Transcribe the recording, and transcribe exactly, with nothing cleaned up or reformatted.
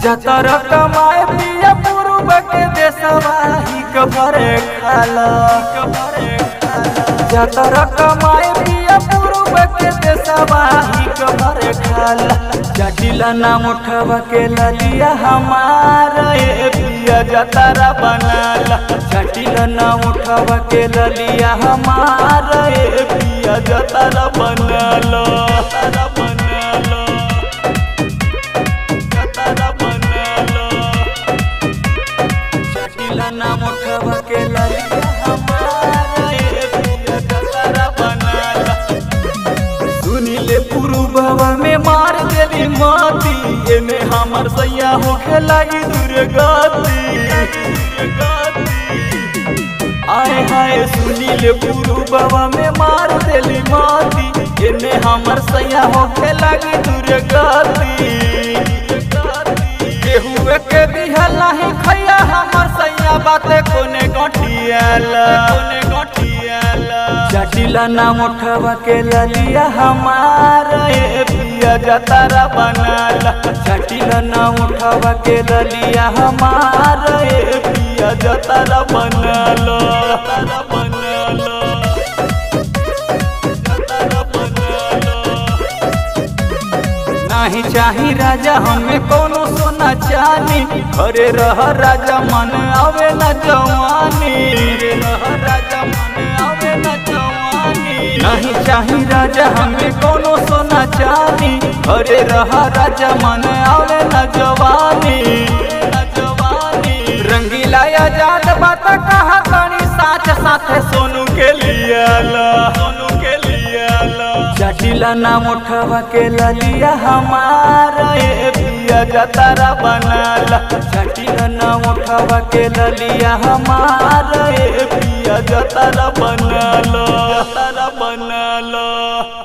जतर कमाए पिया पूर्व के देशवा ही कभरे खाला जतर कमाए पिया पूर्व के देशवा ही कभरे खाला जटिला नाम उठवा के ललिया हमारा ये पिया जतरा बनाला जटिला नाम उठवा के ललिया हमारा ये पिया जतरा बनाला नाम उठवा के ललिया हमारा ये पिया जतरा बनाला सुनीले पुरुबवा में मार देली माती एने हमर सैया होखे लगी दुर्गति आए हाय सुनीले पुरुबवा में मार देली माती एने हमर सैया होखे लगी दुर्गति केहुए के दिहला ही खैया हमर सैया बाते कोने गठियाला कोने गठियाला जटिला नाम उठवा के ललिया हमारा ये पिया जतरा बनाला जटिला नाम उठवा के ललिया हमारा ये पिया जतरा बनाला जतरा बनाला नहीं चाही राजा हमें कोनो सोना चानी घरे रह राजा मन आवे न जवानी रह राजा मन आवे न जवानी नहीं चाही राजा हमें कोनो सोना चानी घरे रह राजा मन आवे न जवानी न जवानी रंगीला आजाद बात कहा तनी साथ साथे सोनू के लिए सोनू के लिए जटिला नाम उठवा के ललिया हमारा ये पिया जतरा बनाला जटिला नाम उठवा के ललिया हमारा ये पिया जतरा बनाला जतरा बनाला।